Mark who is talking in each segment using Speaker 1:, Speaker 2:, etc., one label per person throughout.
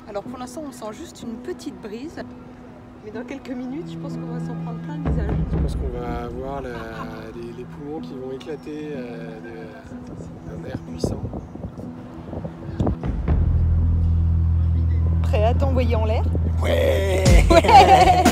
Speaker 1: Alors pour l'instant on sent juste une petite brise, mais dans quelques minutes je pense qu'on va s'en prendre plein le visage.
Speaker 2: Je pense qu'on va avoir les poumons qui vont éclater d'un air puissant.
Speaker 1: Prêt à t'envoyer en l'air?
Speaker 2: Ouais,
Speaker 1: Ouais.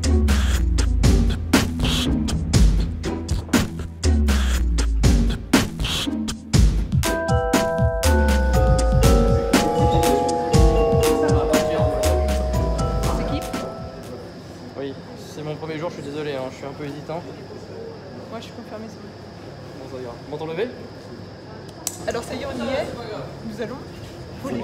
Speaker 3: Oui, c'est mon premier jour, je suis désolé, hein, je suis un peu hésitant.
Speaker 1: Moi je suis confirmée, c'est bon.
Speaker 3: Bon, ça ira. Menton levé?
Speaker 1: Alors ça y est, on y est. Nous allons voler.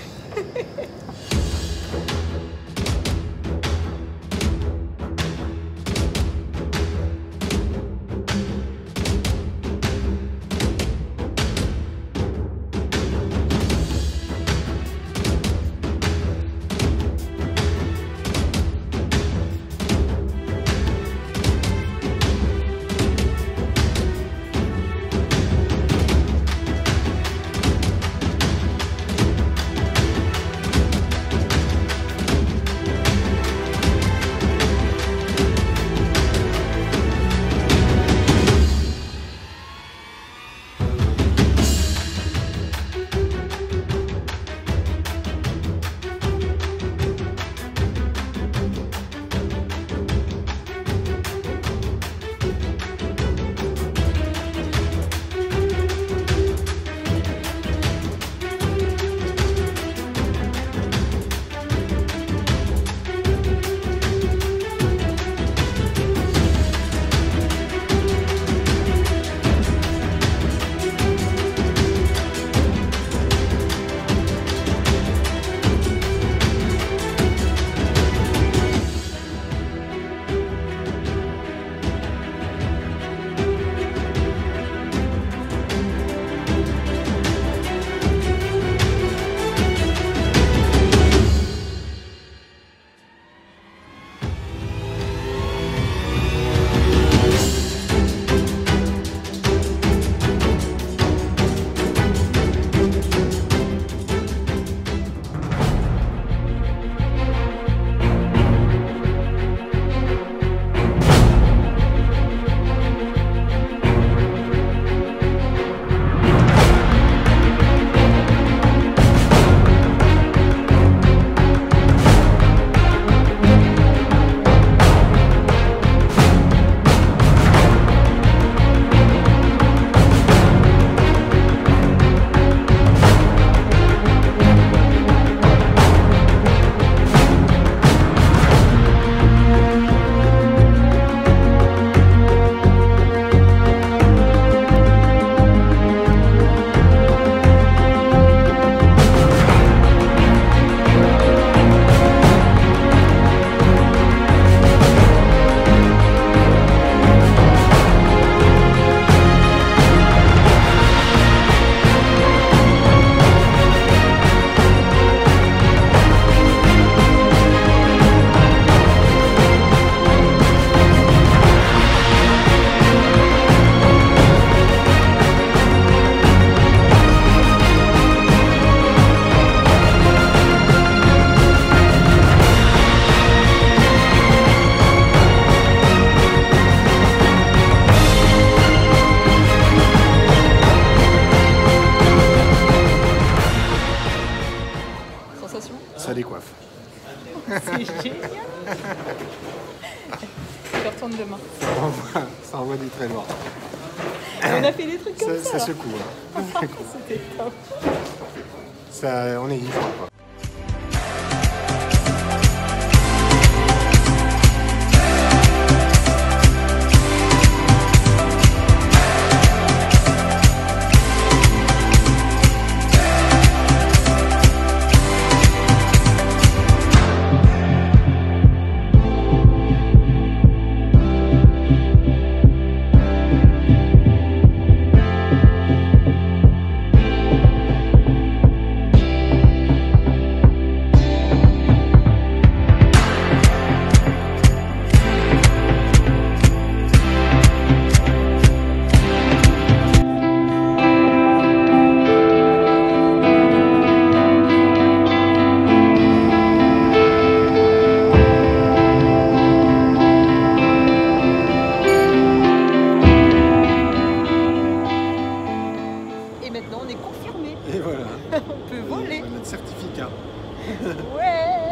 Speaker 2: Ça décoiffe.
Speaker 1: C'est génial. Je retourne demain.
Speaker 2: Ça envoie du très loin.
Speaker 1: On a fait des trucs comme ça.
Speaker 2: Ça secoue. Hein.
Speaker 1: C'était top.
Speaker 2: On est ivre, quoi. Voilà.
Speaker 1: On peut voler.
Speaker 2: Notre certificat.
Speaker 1: Ouais.